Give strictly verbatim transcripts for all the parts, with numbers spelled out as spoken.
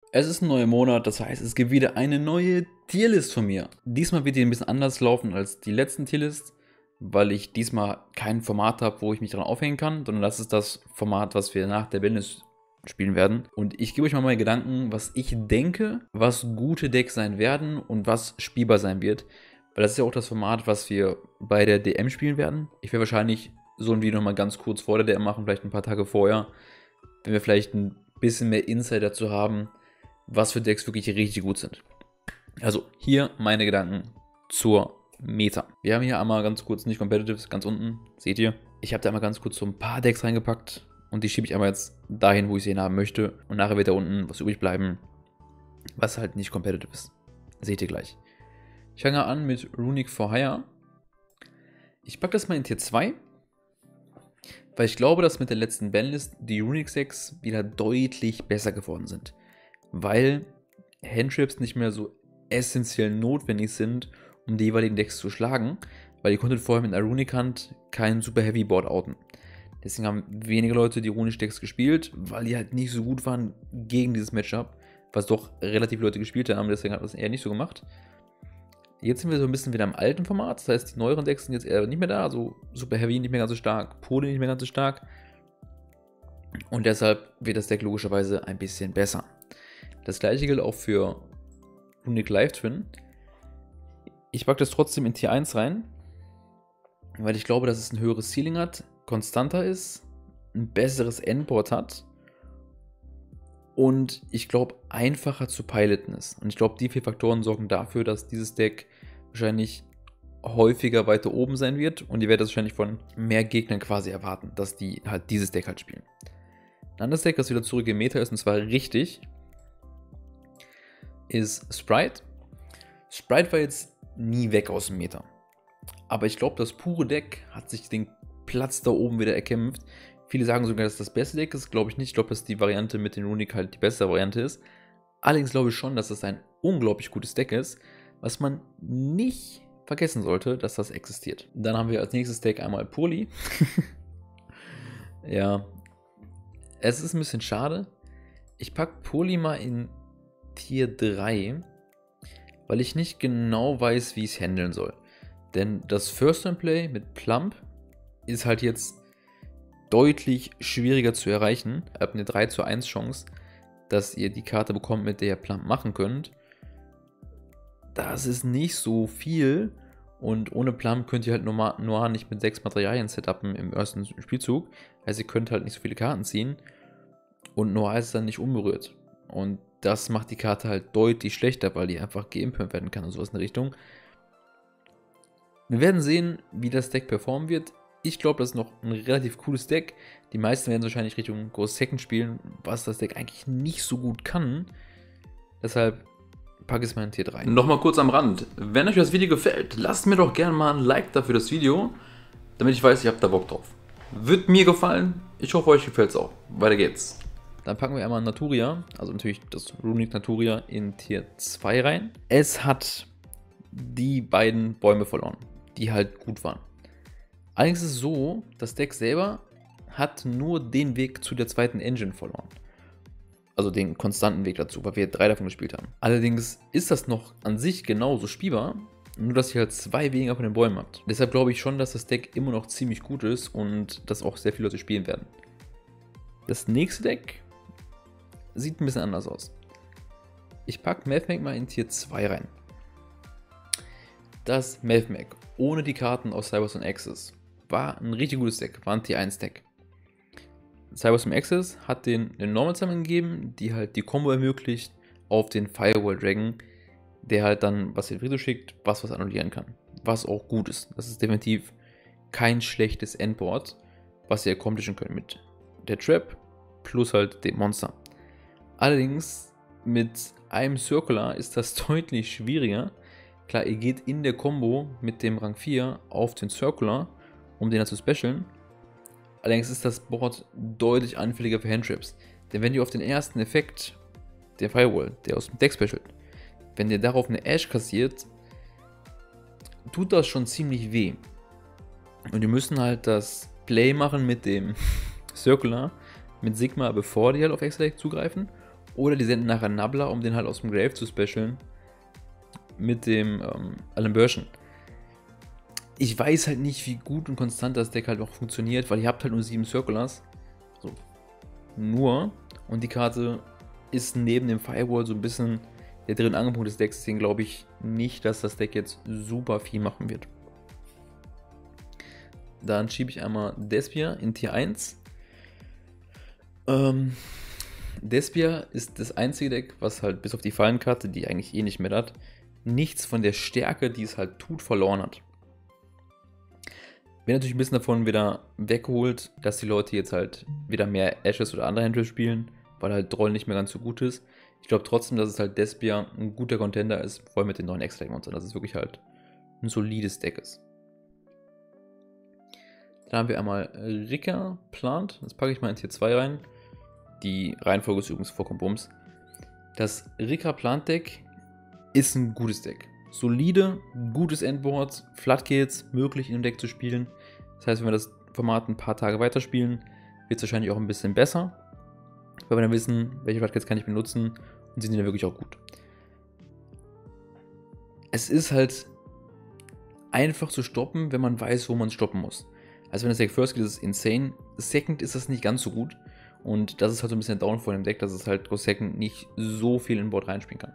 Es ist ein neuer Monat, das heißt, es gibt wieder eine neue Tierlist von mir. Diesmal wird die ein bisschen anders laufen als die letzten Tierlist, weil ich diesmal kein Format habe, wo ich mich dran aufhängen kann, sondern das ist das Format, was wir nach der Bandlist spielen werden. Und ich gebe euch mal meine Gedanken, was ich denke, was gute Decks sein werden und was spielbar sein wird. Weil das ist ja auch das Format, was wir bei der D M spielen werden. Ich werde wahrscheinlich so ein Video nochmal ganz kurz vor der D M machen, vielleicht ein paar Tage vorher, wenn wir vielleicht ein bisschen mehr Insight dazu haben, was für Decks wirklich richtig gut sind. Also hier meine Gedanken zur Meta. Wir haben hier einmal ganz kurz nicht Competitive, ganz unten, seht ihr. Ich habe da einmal ganz kurz so ein paar Decks reingepackt und die schiebe ich einmal jetzt dahin, wo ich sie haben möchte. Und nachher wird da unten was übrig bleiben, was halt nicht Competitive ist. Seht ihr gleich. Ich fange an mit Runic for Hire. Ich packe das mal in Tier zwei, weil ich glaube, dass mit der letzten Banlist die Runic-Decks wieder deutlich besser geworden sind. Weil Handtrips nicht mehr so essentiell notwendig sind, um die jeweiligen Decks zu schlagen, weil ihr konntet vorher mit einer Runic-Hand kein super Heavy Board outen. Deswegen haben wenige Leute die Runic-Decks gespielt, weil die halt nicht so gut waren gegen dieses Matchup, was doch relativ Leute gespielt haben, deswegen hat das eher nicht so gemacht. Jetzt sind wir so ein bisschen wieder im alten Format, das heißt, die neueren Decks sind jetzt eher nicht mehr da, also Super Heavy nicht mehr ganz so stark, Pole nicht mehr ganz so stark. Und deshalb wird das Deck logischerweise ein bisschen besser. Das gleiche gilt auch für Runic Live Twin. Ich packe das trotzdem in Tier eins rein, weil ich glaube, dass es ein höheres Ceiling hat, konstanter ist, ein besseres Endboard hat und ich glaube, einfacher zu piloten ist. Und ich glaube, die vier Faktoren sorgen dafür, dass dieses Deck wahrscheinlich häufiger weiter oben sein wird und ihr werdet das wahrscheinlich von mehr Gegnern quasi erwarten, dass die halt dieses Deck halt spielen. Ein anderes Deck, das wieder zurück im Meta ist, und zwar richtig, ist Sprite. Sprite war jetzt nie weg aus dem Meta. Aber ich glaube, das pure Deck hat sich den Platz da oben wieder erkämpft. Viele sagen sogar, dass das beste Deck ist. Glaube ich nicht. Ich glaube, dass die Variante mit den Runic halt die beste Variante ist. Allerdings glaube ich schon, dass das ein unglaublich gutes Deck ist, was man nicht vergessen sollte, dass das existiert. Dann haben wir als nächstes Deck einmal Purli. Ja, es ist ein bisschen schade. Ich packe Purli mal in Tier drei, weil ich nicht genau weiß, wie ich es handeln soll. Denn das First Turn Play mit Plump ist halt jetzt deutlich schwieriger zu erreichen. Ihr habt eine drei zu eins Chance, dass ihr die Karte bekommt, mit der ihr Plump machen könnt. Das ist nicht so viel und ohne Plump könnt ihr halt Noir nicht mit sechs Materialien setupen im ersten Spielzug. Also ihr könnt halt nicht so viele Karten ziehen und Noir ist dann nicht unberührt. Und das macht die Karte halt deutlich schlechter, weil die einfach geimpert werden kann und sowas in der Richtung. Wir werden sehen, wie das Deck performen wird. Ich glaube, das ist noch ein relativ cooles Deck. Die meisten werden wahrscheinlich Richtung Ghost Second spielen, was das Deck eigentlich nicht so gut kann. Deshalb packe ich es mal in Tier drei. Nochmal kurz am Rand. Wenn euch das Video gefällt, lasst mir doch gerne mal ein Like dafür das Video, damit ich weiß, ihr habt da Bock drauf. Wird mir gefallen. Ich hoffe, euch gefällt es auch. Weiter geht's. Dann packen wir einmal Naturia, also natürlich das Runic Naturia in Tier zwei rein. Es hat die beiden Bäume verloren, die halt gut waren. Allerdings ist es so, das Deck selber hat nur den Weg zu der zweiten Engine verloren. Also den konstanten Weg dazu, weil wir drei davon gespielt haben. Allerdings ist das noch an sich genauso spielbar, nur dass ihr halt zwei weniger von den Bäumen habt. Deshalb glaube ich schon, dass das Deck immer noch ziemlich gut ist und dass auch sehr viele Leute spielen werden. Das nächste Deck sieht ein bisschen anders aus. Ich packe Mathmech mal in Tier zwei rein. Das Mathmech ohne die Karten aus Cyberstorm Access war ein richtig gutes Deck, war ein Tier eins Deck. Cyberstorm Access hat den eine Normal Summon gegeben, die halt die Combo ermöglicht auf den Firewall Dragon, der halt dann, was ihr Friede schickt, was was annullieren kann. Was auch gut ist. Das ist definitiv kein schlechtes Endboard, was ihr accomplishen könnt mit der Trap plus halt dem Monster. Allerdings mit einem Circular ist das deutlich schwieriger. Klar, ihr geht in der Combo mit dem Rang vier auf den Circular, um den zu specialen. Allerdings ist das Board deutlich anfälliger für Handtrips. Denn wenn ihr auf den ersten Effekt, der Firewall, der aus dem Deck specialt, wenn ihr darauf eine Ash kassiert, tut das schon ziemlich weh. Und die müssen halt das Play machen mit dem Circular, mit Sigma, bevor die halt auf Extra Deck zugreifen. Oder die senden nachher Nabla, um den halt aus dem Grave zu specialen. Mit dem ähm, Alembertion. Ich weiß halt nicht, wie gut und konstant das Deck halt auch funktioniert, weil ihr habt halt nur sieben Circulars. So. Nur. Und die Karte ist neben dem Firewall so ein bisschen der dritte Angelpunkt des Decks. Deswegen glaube ich nicht, dass das Deck jetzt super viel machen wird. Dann schiebe ich einmal Despia in Tier eins. Ähm, Despia ist das einzige Deck, was halt bis auf die Fallenkarte, die eigentlich eh nicht mehr hat, nichts von der Stärke, die es halt tut, verloren hat. Wird natürlich ein bisschen davon wieder weggeholt, dass die Leute jetzt halt wieder mehr Ashes oder andere Handles spielen, weil halt Droll nicht mehr ganz so gut ist. Ich glaube trotzdem, dass es halt Despia ein guter Contender ist, vor allem mit den neuen Extra-Monstern, dass es wirklich halt ein solides Deck ist. Dann haben wir einmal Rika Plant, das packe ich mal in Tier zwei rein. Die Reihenfolge ist übrigens vollkommen Bums. Das Rika Plant Deck ist ein gutes Deck. Solide, gutes Endboard, Floodgates möglich in dem Deck zu spielen. Das heißt, wenn wir das Format ein paar Tage weiterspielen, wird es wahrscheinlich auch ein bisschen besser. Weil wir dann wissen, welche Floodgates kann ich benutzen und sind die dann wirklich auch gut. Es ist halt einfach zu stoppen, wenn man weiß, wo man stoppen muss. Also wenn das Deck First geht, ist es insane. Second ist das nicht ganz so gut. Und das ist halt so ein bisschen der Downfall im Deck, dass es halt Go Second nicht so viel in Board reinspielen kann.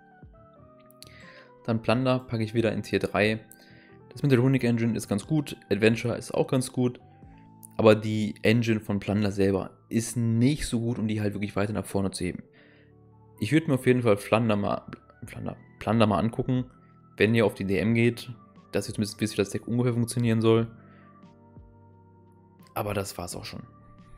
Dann Plunder packe ich wieder in Tier drei. Das mit der Runic Engine ist ganz gut. Adventure ist auch ganz gut. Aber die Engine von Plunder selber ist nicht so gut, um die halt wirklich weiter nach vorne zu heben. Ich würde mir auf jeden Fall Plunder mal, Plunder, Plunder mal angucken, wenn ihr auf die D M geht, dass ihr zumindest wisst, wie das Deck ungefähr funktionieren soll. Aber das war's auch schon.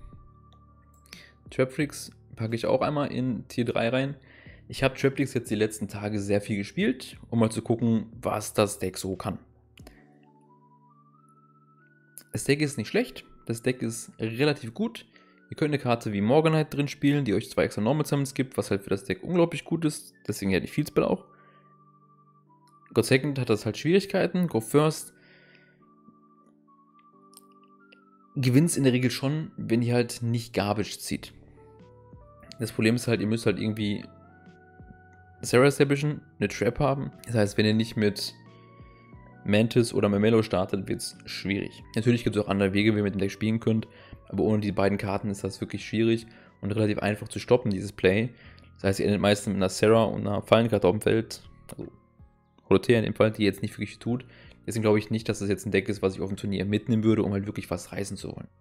Traptrix packe ich auch einmal in Tier drei rein. Ich habe Traptrix jetzt die letzten Tage sehr viel gespielt, um mal zu gucken, was das Deck so kann. Das Deck ist nicht schlecht, das Deck ist relativ gut. Ihr könnt eine Karte wie Morganite drin spielen, die euch zwei extra Normal Summons gibt, was halt für das Deck unglaublich gut ist. Deswegen ja die Field Spell auch. Go Second hat das halt Schwierigkeiten. Go First gewinnt es in der Regel schon, wenn ihr halt nicht Garbage zieht. Das Problem ist halt, ihr müsst halt irgendwie Serra establishen, eine Trap haben. Das heißt, wenn ihr nicht mit Mantis oder Memello startet, wird es schwierig. Natürlich gibt es auch andere Wege, wie ihr mit dem Deck spielen könnt, aber ohne die beiden Karten ist das wirklich schwierig und relativ einfach zu stoppen, dieses Play. Das heißt, ihr endet meistens mit einer Serra und einer Fallenkarte auf dem Feld, also Holothea in dem Fall, die jetzt nicht wirklich viel tut. Deswegen glaube ich nicht, dass das jetzt ein Deck ist, was ich auf dem Turnier mitnehmen würde, um halt wirklich was reißen zu wollen.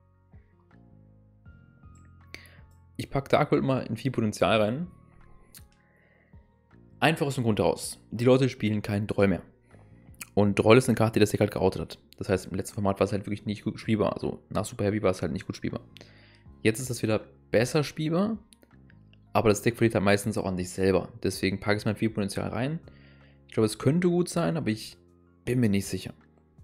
Ich packe Darkhold mal in viel Potenzial rein. Einfach aus dem Grund heraus. Die Leute spielen keinen Droll mehr. Und Droll ist eine Karte, die das Deck halt geroutet hat. Das heißt, im letzten Format war es halt wirklich nicht gut spielbar. Also nach Super Heavy war es halt nicht gut spielbar. Jetzt ist das wieder besser spielbar. Aber das Deck verliert halt meistens auch an sich selber. Deswegen packe ich es mal in viel Potenzial rein. Ich glaube, es könnte gut sein, aber ich bin mir nicht sicher.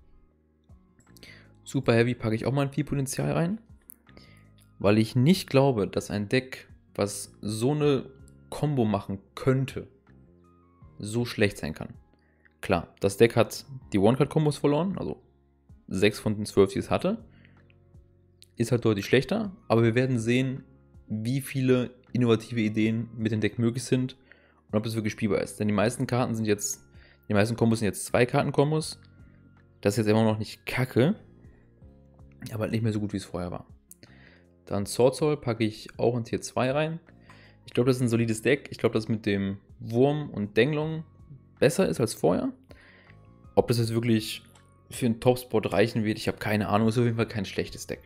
Super Heavy packe ich auch mal in viel Potenzial rein. Weil ich nicht glaube, dass ein Deck, was so eine Combo machen könnte, so schlecht sein kann. Klar, das Deck hat die One-Card-Kombos verloren, also sechs von den zwölf, die es hatte. Ist halt deutlich schlechter, aber wir werden sehen, wie viele innovative Ideen mit dem Deck möglich sind und ob es wirklich spielbar ist. Denn die meisten Karten sind jetzt, die meisten Kombos sind jetzt zwei Karten-Kombos. Das ist jetzt immer noch nicht kacke, aber halt nicht mehr so gut, wie es vorher war. Dann Sword Soul packe ich auch in Tier zwei rein. Ich glaube, das ist ein solides Deck. Ich glaube, das mit dem Wurm und Denglong besser ist als vorher. Ob das jetzt wirklich für einen Top-Spot reichen wird, ich habe keine Ahnung. Ist auf jeden Fall kein schlechtes Deck.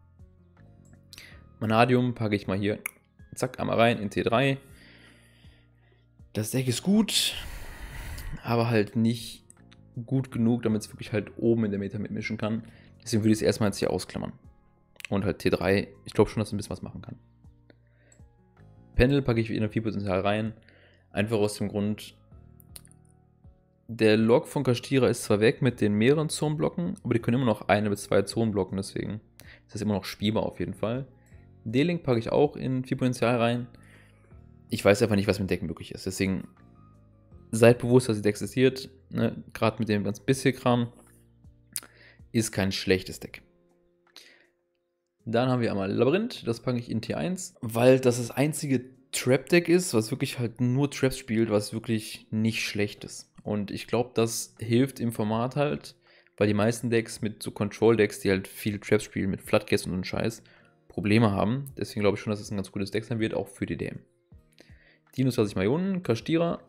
Vanadium packe ich mal hier, zack, einmal rein in Tier drei. Das Deck ist gut, aber halt nicht gut genug, damit es wirklich halt oben in der Meta mitmischen kann. Deswegen würde ich es erstmal jetzt hier ausklammern. Und halt Tier drei, ich glaube schon, dass es ein bisschen was machen kann. Pendel packe ich wieder viel Potenzial rein. Einfach aus dem Grund, der Log von Kashtira ist zwar weg mit den mehreren Zonenblocken, aber die können immer noch eine bis zwei Zonen blocken, deswegen ist das immer noch spielbar auf jeden Fall. D-Link packe ich auch in viel Potenzial rein. Ich weiß einfach nicht, was mit dem Deck möglich ist, deswegen seid bewusst, dass das Deck existiert. Ne? Gerade mit dem ganz bisschen Kram ist kein schlechtes Deck. Dann haben wir einmal Labyrinth, das packe ich in Tier eins, weil das das einzige Trap-Deck ist, was wirklich halt nur Traps spielt, was wirklich nicht schlecht ist. Und ich glaube, das hilft im Format halt, weil die meisten Decks mit so Control-Decks, die halt viel Traps spielen, mit Floodgates und so einen Scheiß, Probleme haben. Deswegen glaube ich schon, dass es ein ganz gutes Deck sein wird, auch für die D M. Dinos lasse ich mal hier unten, Kashtira.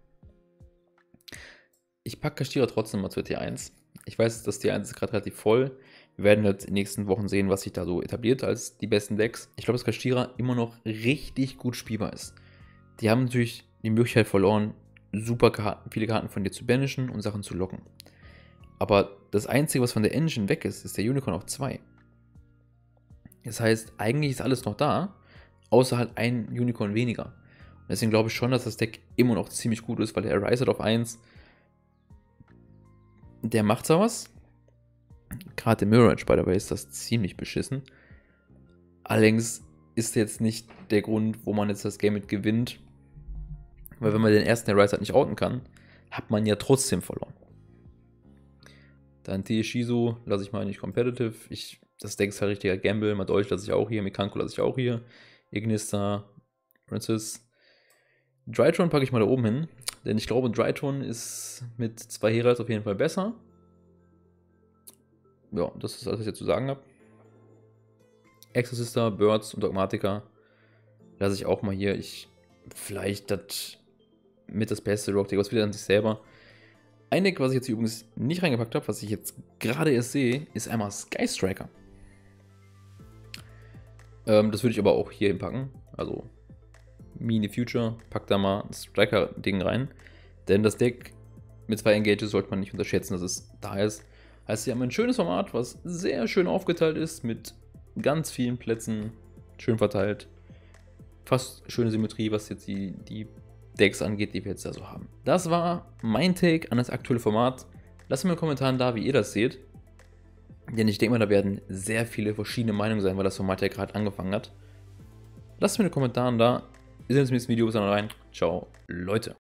Ich packe Kashtira trotzdem mal zur T eins. Ich weiß, dass T eins ist gerade relativ voll. Wir werden halt in den nächsten Wochen sehen, was sich da so etabliert als die besten Decks. Ich glaube, dass Kashtira immer noch richtig gut spielbar ist. Die haben natürlich die Möglichkeit verloren, super Karten, viele Karten von dir zu banishen und Sachen zu locken. Aber das Einzige, was von der Engine weg ist, ist der Unicorn auf zwei. Das heißt, eigentlich ist alles noch da, außer halt ein Unicorn weniger. Und deswegen glaube ich schon, dass das Deck immer noch ziemlich gut ist, weil der Riser auf eins, der macht zwar was. Gerade im Mirage, by the way, ist das ziemlich beschissen. Allerdings ist jetzt nicht der Grund, wo man jetzt das Game mit gewinnt. Weil wenn man den ersten der Riser nicht outen kann, hat man ja trotzdem verloren. Dann T-Shizu lasse ich mal nicht competitive. Ich, das Deck ist halt richtiger Gamble. Madolch lasse ich auch hier. Mikanko lasse ich auch hier. Ignista, Princess. Drytron packe ich mal da oben hin. Denn ich glaube, Drytron ist mit zwei Heralds auf jeden Fall besser. Ja, das ist alles, was ich dazu sagen habe. Exorcister, Birds und Dogmatica lasse ich auch mal hier. Ich vielleicht das mit das beste Rock Deck, was wieder an sich selber. Ein Deck, was ich jetzt hier übrigens nicht reingepackt habe, was ich jetzt gerade erst sehe, ist einmal Sky Striker. Ähm, das würde ich aber auch hier hinpacken. Also Mini Future, pack da mal ein Striker-Ding rein. Denn das Deck mit zwei Engages sollte man nicht unterschätzen, dass es da ist. Heißt, sie haben ein schönes Format, was sehr schön aufgeteilt ist, mit ganz vielen Plätzen, schön verteilt. Fast schöne Symmetrie, was jetzt die, die Decks angeht, die wir jetzt da so haben. Das war mein Take an das aktuelle Format. Lasst mir in den Kommentaren da, wie ihr das seht. Denn ich denke mal, da werden sehr viele verschiedene Meinungen sein, weil das Format ja gerade angefangen hat. Lasst mir in den Kommentaren da. Wir sehen uns im nächsten Video. Bis dann rein. Ciao, Leute.